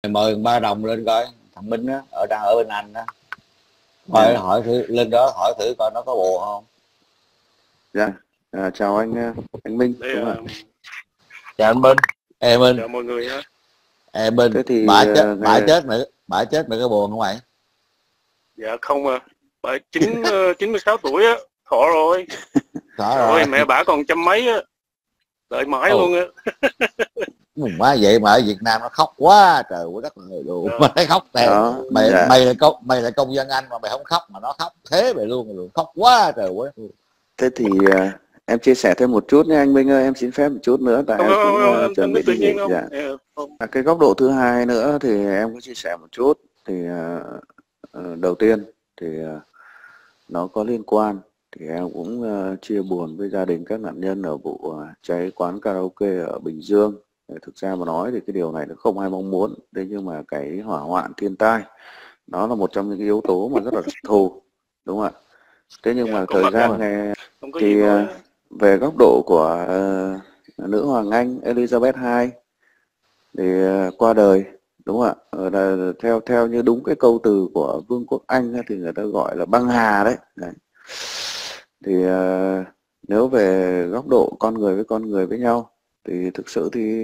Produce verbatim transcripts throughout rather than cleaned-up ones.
mời ba đồng lên coi, thằng Minh á, ở đang ở bên Anh đó, hỏi Dạ. hỏi thử lên đó hỏi thử coi nó có buồn không. Dạ. À, chào anh anh Minh. Đây, Đúng uh, không ạ? Chào anh Minh. Em Minh. chào mọi người ha. Em Minh. Thế thì Bả chết, uh, bả ngày... chết nữa, bả chết nữa có buồn không mày? Dạ không à, bà chín chín mươi sáu tuổi á, thọ rồi. Thọ Trời rồi. ơi, mẹ bả còn trăm mấy á, đợi mãi Ồ. luôn á. Mùng má vậy mà ở Việt Nam nó khóc quá trời quá đất người luôn. Mà nó khóc theo. Đó, Mày dạ. mày là công mày là công dân Anh mà mày không khóc mà nó khóc thế mày luôn rồi, khóc quá trời quá. Thế thì uh, em chia sẻ thêm một chút nha anh Minh ơi, em xin phép một chút nữa tại Không, em không, cũng không, uh, em, chuẩn em bị cứ tự đi nhiên nghỉ. không. Dạ. Dạ, không. À, cái góc độ thứ hai nữa thì em có chia sẻ một chút. Thì uh, uh, đầu tiên thì uh, nó có liên quan thì em cũng uh, chia buồn với gia đình các nạn nhân ở vụ uh, cháy quán karaoke ở Bình Dương. Thực ra mà nói thì cái điều này nó không ai mong muốn. Thế nhưng mà cái hỏa hoạn thiên tai nó là một trong những cái yếu tố mà rất là đặc thù, đúng không ạ? Thế nhưng Dạ, mà có thời mặt gian rồi. ngày Không có gì thì nói. uh, về góc độ của uh, nữ hoàng Anh Elizabeth đệ nhị thì uh, qua đời, đúng không ạ? Ở đây, theo theo như đúng cái câu từ của Vương quốc Anh thì người ta gọi là băng hà đấy. Đấy. Thì uh, nếu về góc độ con người với con người với nhau thì thực sự thì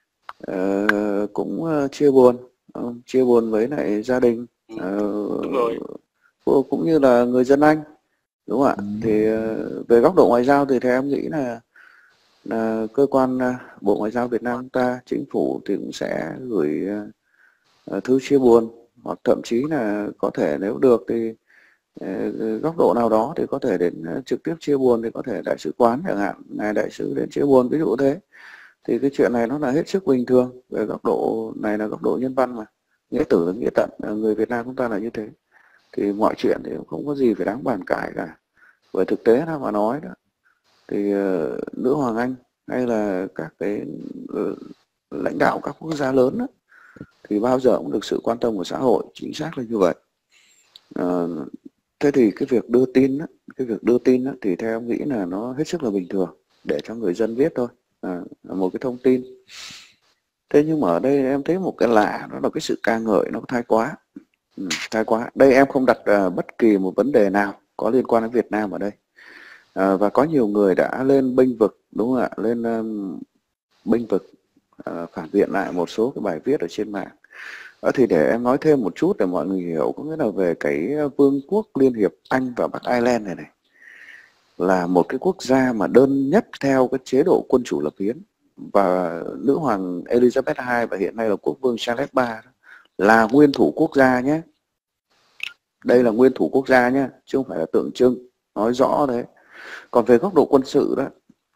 uh, cũng uh, chia buồn, uh, chia buồn với lại gia đình, uh, Đúng rồi. cũng như là người dân Anh, đúng không ạ? Ừ. Thì uh, về góc độ ngoại giao thì theo em nghĩ là là cơ quan uh, Bộ Ngoại giao Việt Nam chúng ta, chính phủ thì cũng sẽ gửi uh, thư chia buồn, hoặc thậm chí là có thể nếu được thì uh, góc độ nào đó thì có thể đến uh, trực tiếp chia buồn, thì có thể đại sứ quán chẳng hạn, ngài đại sứ đến chia buồn, ví dụ thế. Thì cái chuyện này nó là hết sức bình thường, về góc độ này là góc độ nhân văn mà, nghĩa tử là nghĩa tận, người Việt Nam chúng ta là như thế. Thì mọi chuyện thì không có gì phải đáng bàn cãi cả. Bởi thực tế ra mà nói đó thì uh, nữ hoàng Anh hay là các cái uh, lãnh đạo các quốc gia lớn đó, thì bao giờ cũng được sự quan tâm của xã hội, chính xác là như vậy. Uh, thế thì cái việc đưa tin đó, cái việc đưa tin đó, thì theo em nghĩ là nó hết sức là bình thường để cho người dân biết thôi, à, một cái thông tin. Thế nhưng mà ở đây em thấy một cái lạ, đó là cái sự ca ngợi nó thái quá. Ừ, thái quá. Đây em không đặt uh, bất kỳ một vấn đề nào có liên quan đến Việt Nam ở đây. À, và có nhiều người đã lên bênh vực, đúng không ạ, lên um, bênh vực, uh, phản biện lại một số cái bài viết ở trên mạng. À, thì để em nói thêm một chút để mọi người hiểu, có nghĩa là về cái Vương quốc Liên hiệp Anh và Bắc Ireland này này, là một cái quốc gia mà đơn nhất theo cái chế độ quân chủ lập hiến, và nữ hoàng Elizabeth đệ nhị và hiện nay là quốc vương Charles đệ tam là nguyên thủ quốc gia nhé. Đây là nguyên thủ quốc gia nhé, chứ không phải là tượng trưng, nói rõ đấy. Còn về góc độ quân sự đó,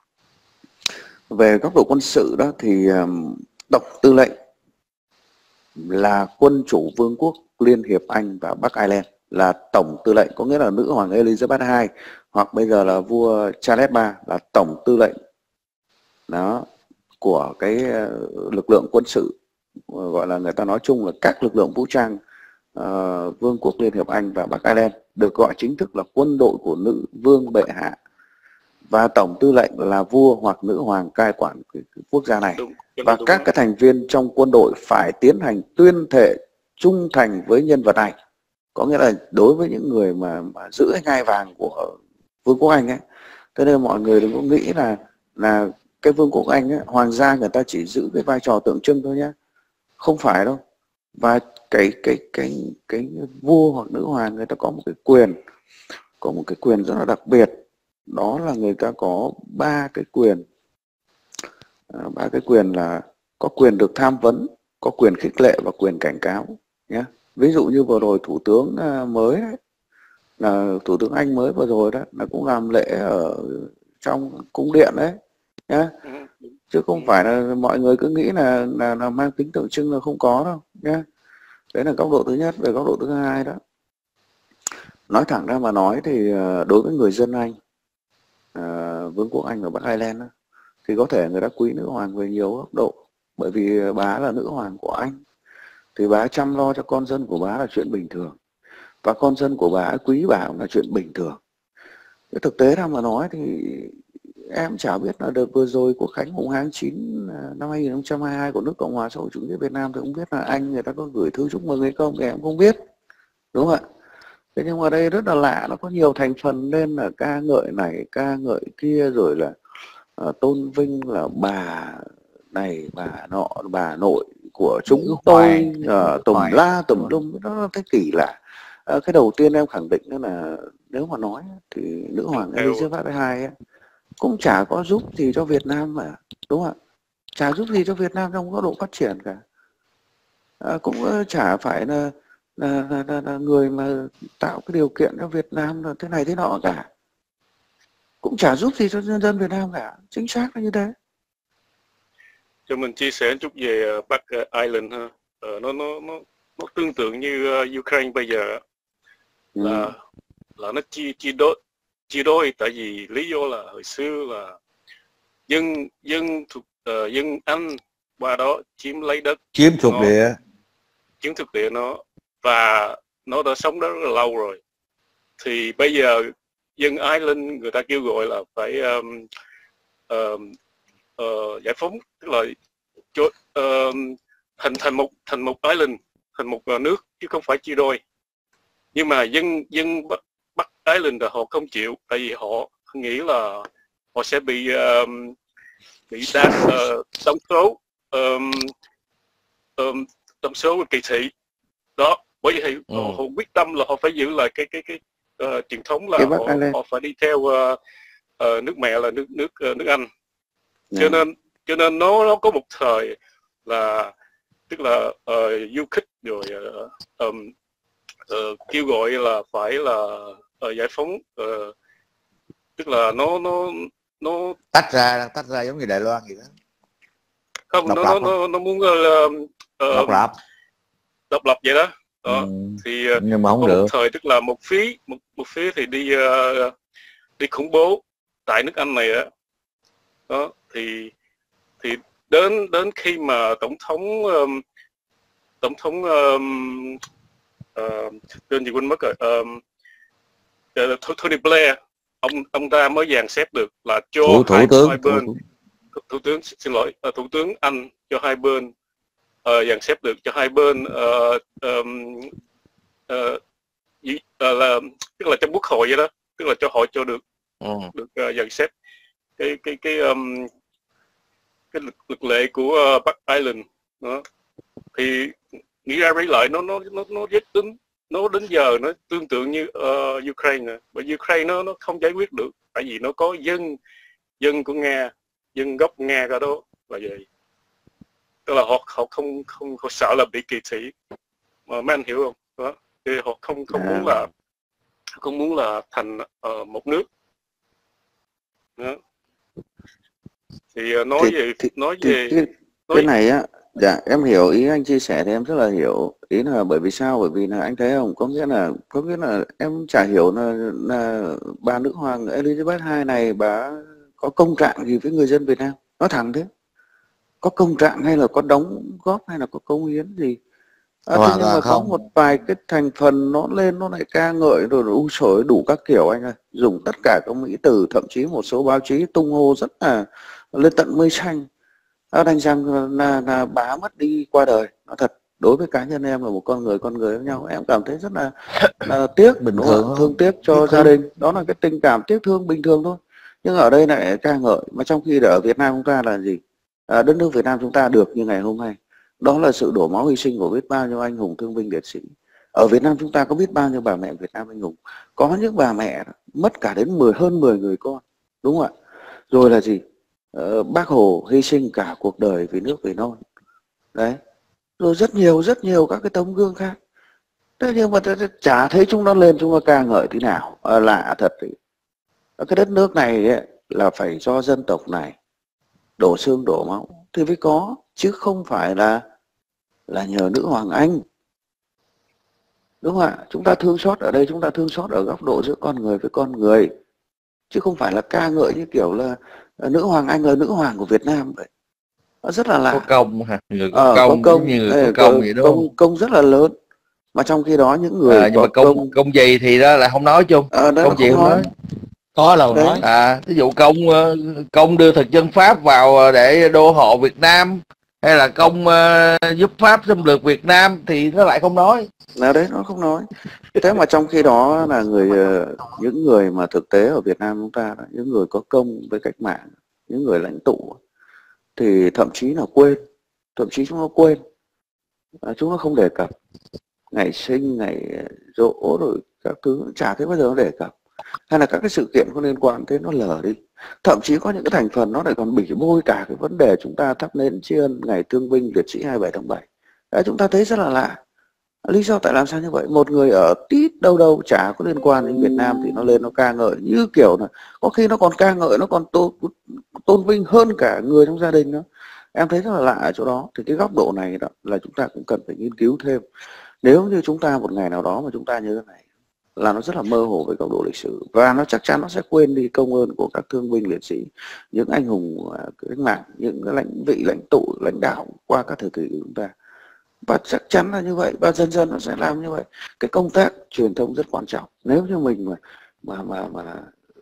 về góc độ quân sự đó thì um, tổng tư lệnh là quân chủ Vương quốc Liên hiệp Anh và Bắc Ireland, là tổng tư lệnh, có nghĩa là nữ hoàng Elizabeth đệ nhị hoặc bây giờ là vua Charles đệ tam là tổng tư lệnh đó của cái uh, lực lượng quân sự, uh, gọi là người ta nói chung là các lực lượng vũ trang uh, Vương quốc Liên hiệp Anh và Bắc Ireland, được gọi chính thức là quân đội của nữ vương bệ hạ, và tổng tư lệnh là vua hoặc nữ hoàng cai quản cái, cái quốc gia này. Đúng, và đúng các đúng cái thành viên trong quân đội phải tiến hành tuyên thệ trung thành với nhân vật này, có nghĩa là đối với những người mà, mà giữ cái ngai vàng của Vương quốc Anh ấy. Thế nên mọi người đừng có nghĩ là là cái Vương quốc Anh ấy, hoàng gia người ta chỉ giữ cái vai trò tượng trưng thôi nhé, không phải đâu. Và cái cái cái cái vua hoặc nữ hoàng người ta có một cái quyền, có một cái quyền rất là đặc biệt, đó là người ta có ba cái quyền, à, ba cái quyền là có quyền được tham vấn, có quyền khích lệ và quyền cảnh cáo nhé. Ví dụ như vừa rồi thủ tướng mới đấy, là thủ tướng Anh mới vừa rồi đó, là cũng làm lễ ở trong cung điện đấy nhé, chứ không phải là mọi người cứ nghĩ là là, là mang tính tượng trưng là không có đâu nhé. Đấy là góc độ thứ nhất. Về góc độ thứ hai đó, nói thẳng ra mà nói thì đối với người dân Anh, uh, Vương quốc Anh và Bắc Ireland đó, thì có thể người ta quý nữ hoàng về nhiều góc độ, bởi vì bà là nữ hoàng của Anh thì bà chăm lo cho con dân của bà là chuyện bình thường, và con dân của bà quý bà cũng là chuyện bình thường. Cái thực tế ra mà nói thì em chả biết là đợt vừa rồi của Khánh mùng hai tháng chín năm hai nghìn không trăm hai mươi hai của nước Cộng hòa xã hội chủ nghĩa Việt Nam thì không biết là anh người ta có gửi thư chúc mừng hay không thì em không biết, đúng không ạ? Thế nhưng mà đây rất là lạ, nó có nhiều thành phần nên là ca ngợi này ca ngợi kia, rồi là uh, tôn vinh là bà này bà nọ bà nội của chúng tôi, uh, tùm la tùm lum, nó thấy kỳ lạ. Uh, cái đầu tiên em khẳng định đó là nếu mà nói thì nữ hoàng Elizabeth thứ hai ấy, cũng chả có giúp gì cho Việt Nam mà, đúng không ạ? Chả giúp gì cho Việt Nam trong góc độ phát triển cả. À, cũng uh, chả phải là là, là, là là người mà tạo cái điều kiện cho Việt Nam là thế này thế nọ cả, cũng chả giúp gì cho nhân dân Việt Nam cả, chính xác là như thế. Cho mình chia sẻ chút về uh, Bắc uh, Ireland ha. Uh, nó nó nó nó tương tự như uh, Ukraine bây giờ là ừ. là nó chia chia đôi chia đôi tại vì lý do là hồi xưa là dân dân thuộc uh, dân Anh qua đó chiếm lấy đất, chiếm thuộc địa chiếm thuộc địa nó, và nó đã sống đó rất là lâu rồi. Thì bây giờ dân Ireland người ta kêu gọi là phải um, um, uh, giải phóng, tức là cho, uh, thành thành một thành một Ireland, thành một uh, nước chứ không phải chia đôi. Nhưng mà dân dân Bắc, Bắc Ireland là họ không chịu, tại vì họ nghĩ là họ sẽ bị um, bị đa uh, tổng số um, um, tổng số kỳ thị đó. Bởi vì ừ. họ, họ quyết tâm là họ phải giữ lại cái cái cái uh, truyền thống là họ, họ phải đi theo uh, uh, nước mẹ là nước nước uh, nước Anh. Yeah. Cho nên cho nên nó nó có một thời là tức là uh, du kích rồi uh, um, uh, kêu gọi là phải là uh, giải phóng, uh, tức là nó nó nó tách ra tách ra giống như Đài Loan gì đó. Không, độc nó nó, nó nó muốn uh, uh, độc lập độc lập vậy đó. Đó. Ừ. Thì nhưng mà không có được. Một thời tức là một phía một, một phía thì đi uh, đi khủng bố tại nước Anh này á. Đó. Đó thì thì đến đến khi mà tổng thống um, tổng thống um, uh, tên gì quên mất rồi, um, uh, Tony Blair, ông ông ta mới dàn xếp được là cho thủ, thủ hai, tướng, hai bên thủ, thủ, thủ tướng xin lỗi uh, thủ tướng Anh cho hai bên uh, dàn xếp được cho hai bên uh, um, uh, uh, là tức là trong quốc hội vậy đó, tức là cho họ cho được ừ. được uh, dàn xếp cái cái cái um, cái lực, lực lệ của uh, Bắc Ireland đó. Thì nghĩ ra nghĩ lại nó nó nó nó rất đến nó đến giờ nó tương tự như uh, Ukraine, bởi Ukraine nó nó không giải quyết được tại vì nó có dân dân của Nga, dân gốc Nga cả đó là vậy. Tức là họ họ không không họ sợ là bị kỳ thị, mà mấy anh hiểu không? Đó. Thì họ không không muốn là không muốn là thành uh, một nước. Đó. Thì uh, nói thì, về thì, nói thì, về cái, nói... cái này á, dạ em hiểu ý anh chia sẻ thì em rất là hiểu. Ý là bởi vì sao? Bởi vì là anh thấy không, có nghĩa là có nghĩa là em chả hiểu là, là bà nữ hoàng Elizabeth thứ hai này bà có công trạng gì với người dân Việt Nam, nói thẳng thế. Có công trạng hay là có đóng góp hay là có công hiến gì? À, thế nhưng mà không. Có một vài cái thành phần nó lên nó lại ca ngợi rồi u sổi đủ các kiểu anh ơi, dùng tất cả các mỹ từ, thậm chí một số báo chí tung hô rất là lên tận mây xanh, à, đánh rằng là, là bà mất đi qua đời. Nó thật, đối với cá nhân em là một con người con người với nhau, em cảm thấy rất là, là tiếc, bình thường, thương tiếc cho gia đình. Đó là cái tình cảm tiếc thương bình thường thôi. Nhưng ở đây lại ca ngợi, mà trong khi ở Việt Nam chúng ta là gì? À, đất nước Việt Nam chúng ta được như ngày hôm nay, đó là sự đổ máu hy sinh của biết bao nhiêu anh hùng thương binh liệt sĩ. Ở Việt Nam chúng ta có biết bao nhiêu bà mẹ Việt Nam anh hùng, có những bà mẹ mất cả đến mười hơn mười người con, đúng không ạ? Rồi là gì? Ờ, Bác Hồ hy sinh cả cuộc đời vì nước vì non, đấy. Rồi rất nhiều rất nhiều các cái tấm gương khác. Thế nhưng mà chả thấy chúng nó lên chúng nó ca ngợi thế nào. À, lạ thật thì cái đất nước này ấy, là phải do dân tộc này đổ xương đổ máu thì mới có, chứ không phải là là nhờ nữ hoàng Anh, đúng không ạ? Chúng ta thương xót ở đây, chúng ta thương xót ở góc độ giữa con người với con người, chứ không phải là ca ngợi như kiểu là nữ hoàng Anh là nữ hoàng của Việt Nam vậy. Nó rất là lạ. Có công hả? Người có, ờ, công, có công như người Ê, có công vậy đúng công, không? công rất là lớn, mà trong khi đó những người à, nhưng có mà công, công công gì thì đó là không nói chung, à, công gì không nói. nói Có đâu Đấy. nói. À, ví dụ công ờ, công đưa thực dân Pháp vào ờ, để đô hộ Việt Nam, hay là công ờ, giúp Pháp xâm lược Việt Nam thì nó lại không nói. Nào đấy nó không nói. Thế mà trong khi đó là người ờ, những người mà thực tế ở Việt Nam chúng ta đó, những người có công với cách mạng, những người lãnh tụ thì thậm chí là quên, thậm chí chúng nó quên, à, chúng nó không đề cập ngày sinh, ngày giỗ rồi các thứ, chả thấy bao giờ nó đề cập, hay là các cái sự kiện có liên quan thế nó lờ đi. Thậm chí có những cái thành phần nó lại còn bỉ bôi cả cái vấn đề chúng ta thắp nến tri ân ngày thương binh liệt sĩ hai mươi bảy tháng bảy. Đấy, chúng ta thấy rất là lạ. Lý do tại làm sao như vậy? Một người ở tít đâu đâu chả có liên quan đến Việt Nam thì nó lên nó ca ngợi như kiểu là có khi nó còn ca ngợi, nó còn tôn, tôn vinh hơn cả người trong gia đình nữa. Em thấy rất là lạ ở chỗ đó. Thì cái góc độ này đó là chúng ta cũng cần phải nghiên cứu thêm. Nếu như chúng ta một ngày nào đó mà chúng ta như thế này là nó rất là mơ hồ với góc độ lịch sử, và nó chắc chắn nó sẽ quên đi công ơn của các thương binh liệt sĩ, những anh hùng cách mạng, những lãnh vị lãnh tụ lãnh đạo qua các thời kỳ của chúng ta. Và chắc chắn là như vậy, và dần dần nó sẽ làm như vậy. Cái công tác truyền thông rất quan trọng. Nếu như mình mà mà mà, mà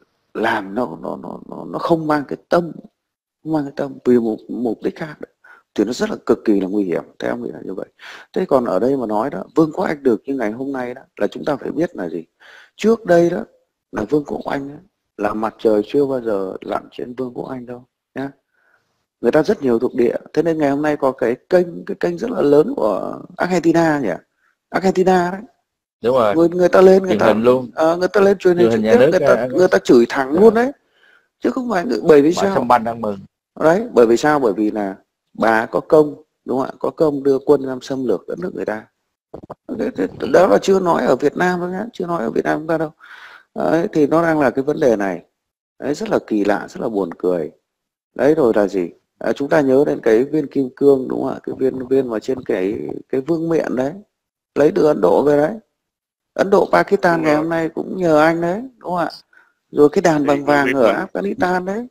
làm nó nó nó nó nó không mang cái tâm, không mang cái tâm vì một mục đích khác đấy, thì nó rất là cực kỳ là nguy hiểm. Theo em nghĩ là như vậy. Thế còn ở đây mà nói đó, Vương quốc Anh được như ngày hôm nay đó, là chúng ta phải biết là gì. Trước đây đó là Vương quốc Anh đó, là mặt trời chưa bao giờ lặn trên Vương quốc Anh đâu nhá. Người ta rất nhiều thuộc địa, thế nên ngày hôm nay có cái kênh cái kênh rất là lớn của Argentina nhỉ, Argentina đấy. Đúng rồi. Người người ta lên người Truyền ta hình luôn. à, người ta lên truyền hình Truyền trực hình nhà tiếp, nước người ta à, người ta chửi thẳng luôn đấy, chứ không phải người- bởi vì mà sao? sông banh đang mừng. Đấy, bởi vì sao? Bởi vì là bà có công, đúng không ạ? Có công đưa quân ra xâm lược đất nước người ta. Thế- thế- Đó là chưa nói ở Việt Nam đâu nhá, chưa nói ở Việt Nam chúng ta đâu. Đấy, thì nó đang là cái vấn đề này. Đấy, rất là kỳ lạ, rất là buồn cười. Đấy rồi là gì? À, chúng ta nhớ đến cái viên kim cương, đúng không ạ? Cái viên viên mà trên cái cái vương miện đấy, lấy từ Ấn Độ về đấy. Ấn Độ, Pakistan Đúng ngày rồi. hôm nay cũng nhờ anh đấy, đúng không ạ? Rồi cái đàn Thì bằng người vàng Việt ở mình Afghanistan đấy.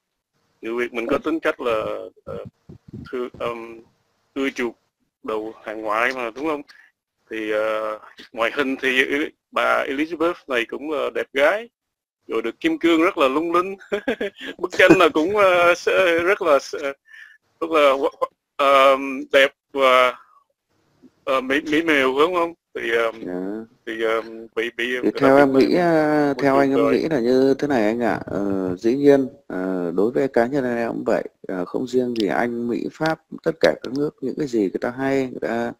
người Việt mình có tính cách là uh, thư, um, ưa chuộng đồ hàng ngoại mà, đúng không? Thì uh, ngoại hình thì bà Elizabeth này cũng uh, đẹp gái, rồi được kim cương rất là lung linh. Bức tranh là cũng uh, rất là rất là uh, đẹp và uh, mỹ mỹ miều, đúng không? Thì uh, Yeah. thì uh, bị bị Thì theo em nghĩ, mình, theo anh em rồi. nghĩ là như thế này anh ạ. À. Ờ, dĩ nhiên ờ, đối với cá nhân anh em cũng vậy, ờ, không riêng gì Anh, Mỹ, Pháp, tất cả các nước, những cái gì người ta hay, người ta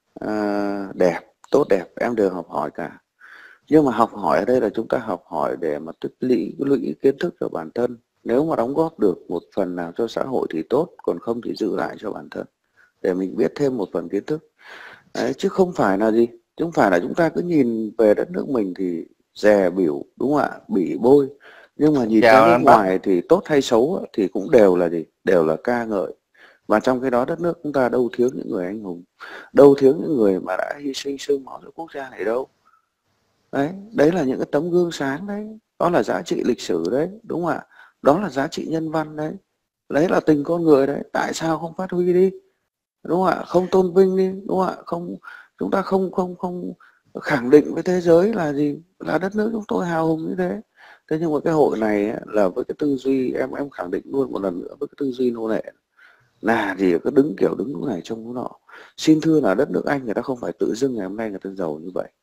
uh, đẹp, tốt đẹp, em đều học hỏi cả. Nhưng mà học hỏi ở đây là chúng ta học hỏi để mà tích lũy lũy kiến thức cho bản thân. Nếu mà đóng góp được một phần nào cho xã hội thì tốt, còn không thì giữ lại cho bản thân để mình biết thêm một phần kiến thức. Đấy, chứ không phải là gì, chứ không phải là chúng ta cứ nhìn về đất nước mình thì dè bỉu, đúng không ạ, bỉ bôi, nhưng mà nhìn ra nước ngoài thì tốt hay xấu thì cũng đều là gì, đều là ca ngợi. Và trong cái đó đất nước chúng ta đâu thiếu những người anh hùng, đâu thiếu những người mà đã hy sinh xương máu cho quốc gia này đâu. Đấy, đấy là những cái tấm gương sáng đấy, đó là giá trị lịch sử đấy, đúng không ạ, đó là giá trị nhân văn đấy, đấy là tình con người đấy. Tại sao không phát huy đi, đúng không ạ, không tôn vinh đi, đúng không ạ, không, chúng ta không không không khẳng định với thế giới là gì, là đất nước chúng tôi hào hùng như thế. Thế nhưng mà cái hội này ấy, là với cái tư duy, em em khẳng định luôn một lần nữa, với cái tư duy nô lệ là gì, cứ đứng kiểu đứng lúc này trông lúc nọ. Xin thưa là đất nước Anh người ta không phải tự dưng ngày hôm nay người ta giàu như vậy,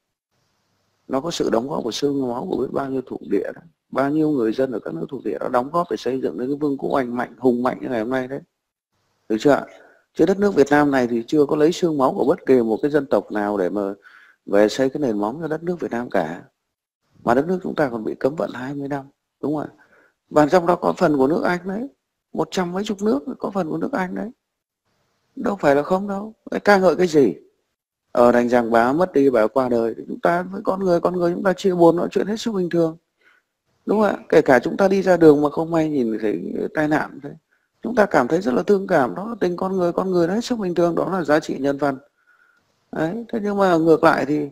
nó có sự đóng góp của xương máu của biết bao nhiêu thuộc địa đó, bao nhiêu người dân ở các nước thuộc địa đã đóng góp để xây dựng đến cái vương quốc Anh mạnh hùng mạnh như ngày hôm nay đấy, được chưa ạ? Chứ đất nước Việt Nam này thì chưa có lấy xương máu của bất kỳ một cái dân tộc nào để mà về xây cái nền móng cho đất nước Việt Nam cả, mà đất nước chúng ta còn bị cấm vận hai mươi năm, đúng không ạ? Và trong đó có phần của nước Anh đấy, một trăm mấy chục nước có phần của nước Anh đấy, đâu phải là không đâu. Ca ngợi cái gì? Ở đành rằng bà mất đi, bà qua đời, chúng ta với con người con người chúng ta chia buồn, nói chuyện hết sức bình thường, đúng không ạ? Kể cả chúng ta đi ra đường mà không may nhìn thấy tai nạn thế, chúng ta cảm thấy rất là thương cảm, đó là tình con người con người, đó hết sức bình thường, đó là giá trị nhân văn đấy. Thế nhưng mà ngược lại thì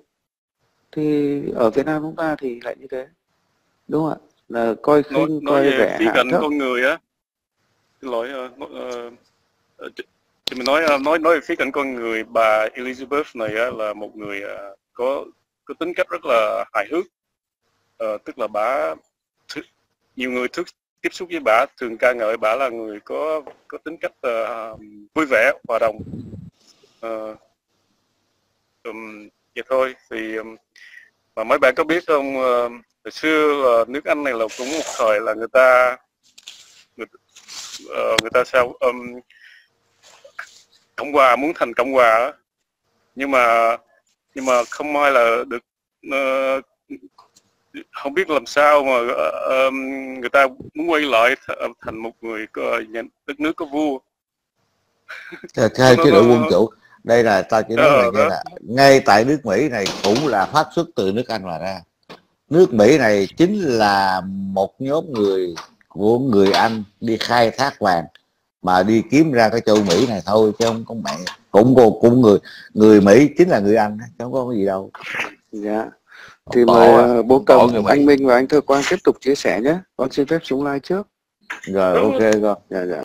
thì ở Việt Nam chúng ta thì lại như thế, đúng không ạ, là coi khinh, nói, nói coi về rẻ, khía hạ cạnh thấp. con người á, xin lỗi, uh, uh, uh, thì mình nói uh, nói nói về khía cạnh con người, bà Elizabeth này á, là một người uh, có có tính cách rất là hài hước, uh, tức là bà nhiều người thức, tiếp xúc với bà thường ca ngợi bà là người có có tính cách uh, vui vẻ, hòa đồng. Uh, um, vậy thôi thì um, mà mấy bạn có biết không, uh, hồi xưa uh, nước Anh này là cũng một thời là người ta người, uh, người ta sao um, Cộng hòa, muốn thành Cộng hòa á, nhưng mà nhưng mà không may là được uh, không biết làm sao mà uh, người ta muốn quay lại thành một người có, đất nước có vua. Theo chế độ quân chủ. Đây là tao chỉ nói là, là ngay tại nước Mỹ này cũng là phát xuất từ nước Anh mà ra. Nước Mỹ này chính là một nhóm người của người Anh đi khai thác vàng mà đi kiếm ra cái châu Mỹ này thôi, chứ không có mẹ cũng cũng người người Mỹ chính là người Anh, chứ không có cái gì đâu. Dạ. Thì mời bố Cầm, anh Minh và anh Thơ Quang tiếp tục chia sẻ nhé. Con xin phép xuống live trước. Rồi, ok con. Dạ dạ.